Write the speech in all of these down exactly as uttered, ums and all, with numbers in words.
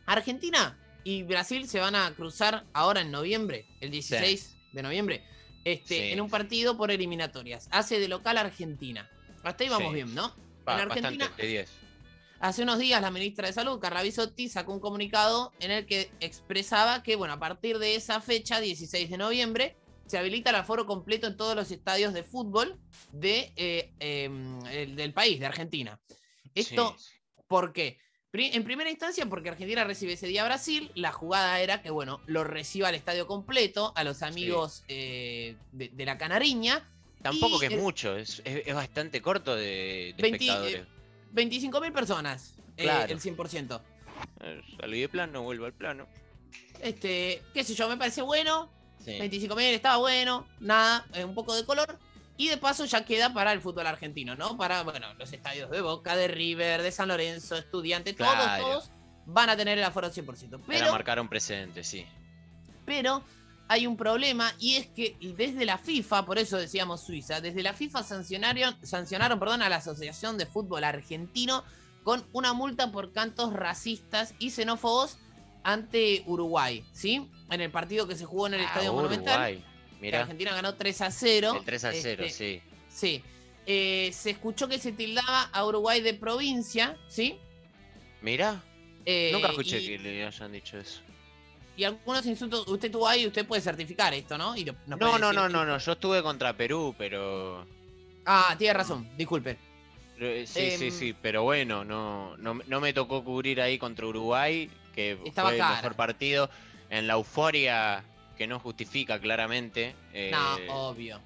Argentina y Brasil se van a cruzar ahora en noviembre, el dieciséis sí. de noviembre, este, sí. en un partido por eliminatorias. Hace de local Argentina. Hasta ahí vamos sí. bien, ¿no? Va, en Argentina, bastante, de diez. Hace unos días la ministra de Salud, Carla Bisotti, sacó un comunicado en el que expresaba que, bueno, a partir de esa fecha, dieciséis de noviembre, se habilita el aforo completo en todos los estadios de fútbol de, eh, eh, el, del país, de Argentina. Esto, sí. ¿por qué? En primera instancia, porque Argentina recibe ese día a Brasil. La jugada era que, bueno, lo reciba al estadio completo, a los amigos sí. eh, de, de la Canariña. Tampoco que es el, mucho, es, es, es bastante corto de, de veinte, espectadores. veinticinco mil personas, claro. eh, el cien por ciento. Salí de plano, vuelvo al plano. Este, qué sé yo, me parece bueno. Sí. veinticinco mil estaba bueno, nada, eh, un poco de color. Y de paso ya queda para el fútbol argentino, ¿no? Para, bueno, los estadios de Boca, de River, de San Lorenzo, Estudiantes, claro. todos, todos van a tener el aforo cien por ciento. Pero Para marcar un precedente, sí. Pero hay un problema y es que desde la FIFA, por eso decíamos Suiza, desde la FIFA sancionaron, sancionaron perdón, a la Asociación de Fútbol Argentino con una multa por cantos racistas y xenófobos ante Uruguay, ¿sí? En el partido que se jugó en el ah, Estadio Uruguay. Monumental. Mirá. Argentina ganó tres a cero. El tres a cero, este, sí. Sí. Eh, se escuchó que se tildaba a Uruguay de provincia, ¿sí? Mirá. Eh, Nunca escuché y, que le hayan dicho eso. Y algunos insultos, usted estuvo ahí y usted puede certificar esto, ¿no? Y no, no, no, no, no, no, yo estuve contra Perú, pero... Ah, tiene razón, disculpe. Sí, eh, eh, sí, sí, pero bueno, no, no, no me tocó cubrir ahí contra Uruguay, que Estaba fue cara. el mejor partido. En la euforia... que no justifica claramente. Eh, no, obvio.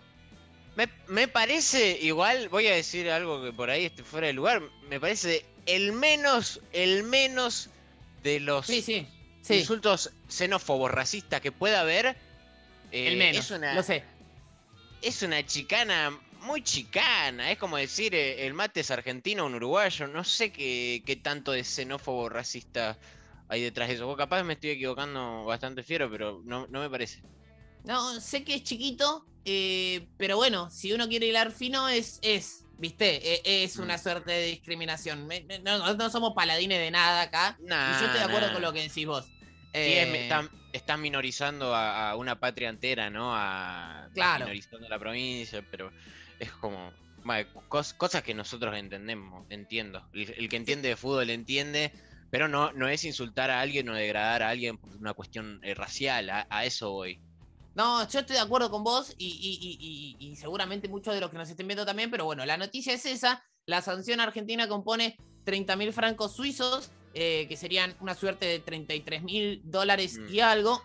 Me, me parece, igual, voy a decir algo que por ahí esté fuera de lugar, me parece el menos, el menos de los sí, sí, sí. insultos xenófobos, racistas que pueda haber. Eh, el menos, es una, lo sé. Es una chicana, muy chicana, es como decir eh, el mate es argentino o un uruguayo, no sé qué, qué tanto de xenófobo racista hay detrás de eso. Vos capaz me estoy equivocando bastante fiero, pero no, no me parece. No, sé que es chiquito, eh, pero bueno, si uno quiere hilar fino, es, es ¿viste? Eh, es una mm. suerte de discriminación. No, no somos paladines de nada acá. Nah, y yo estoy de acuerdo nah. con lo que decís vos. Sí, eh, están, están minorizando a, a una patria entera, ¿no? A, claro. Minorizando la provincia, pero es como... Vale, cos, cosas que nosotros entendemos, entiendo. El, el que entiende de fútbol entiende... Pero no, no es insultar a alguien o degradar a alguien por una cuestión eh, racial, a, a eso voy. No, yo estoy de acuerdo con vos y, y, y, y, y seguramente muchos de los que nos estén viendo también, pero bueno, la noticia es esa. La sanción argentina compone treinta mil francos suizos, eh, que serían una suerte de treinta y tres mil dólares mm. y algo,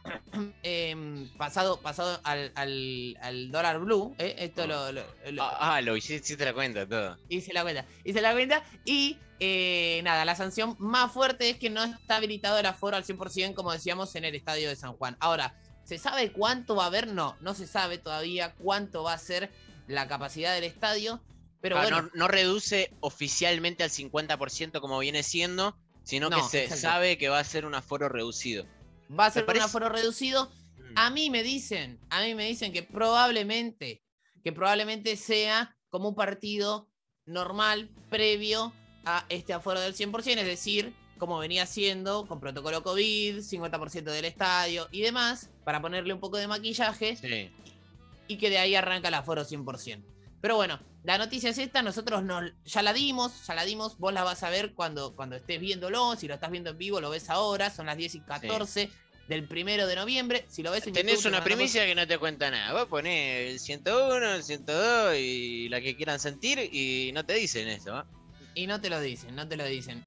eh, pasado, pasado al, al, al dólar blue. Eh, esto oh. lo, lo, lo... Ah, ah, lo hiciste la cuenta todo. Hice la cuenta, hice la cuenta y... Eh, nada, la sanción más fuerte es que no está habilitado el aforo al cien por ciento, como decíamos, en el estadio de San Juan. Ahora, ¿se sabe cuánto va a haber? No, no se sabe todavía cuánto va a ser la capacidad del estadio, pero ah, bueno. No, no reduce oficialmente al cincuenta por ciento como viene siendo, sino no, que se exacto. sabe que va a ser un aforo reducido. Va a ser un aforo reducido. A mí me dicen, a mí me dicen que probablemente, que probablemente sea como un partido normal, previo a este aforo del cien por ciento, es decir, como venía siendo, con protocolo COVID, cincuenta por ciento del estadio y demás, para ponerle un poco de maquillaje, sí. y que de ahí arranca el aforo cien por ciento. Pero bueno, la noticia es esta, nosotros nos, ya la dimos, ya la dimos, vos la vas a ver cuando, cuando estés viéndolo, si lo estás viendo en vivo lo ves ahora, son las diez y catorce sí. del primero de noviembre, si lo ves en Tenés YouTube, una primicia que no te cuenta nada, vos ponés el ciento uno, el ciento dos y la que quieran sentir y no te dicen eso, ¿eh? Y no te lo dicen, no te lo dicen.